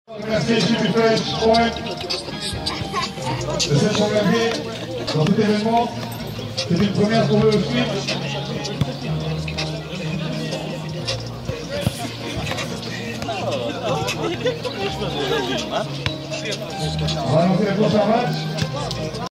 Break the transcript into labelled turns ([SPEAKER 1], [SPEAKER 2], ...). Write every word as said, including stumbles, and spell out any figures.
[SPEAKER 1] Remercier Jimmy French Point de s'être engagé dans cet événement. C'est une première pour eux aussi. On va lancer le prochain match.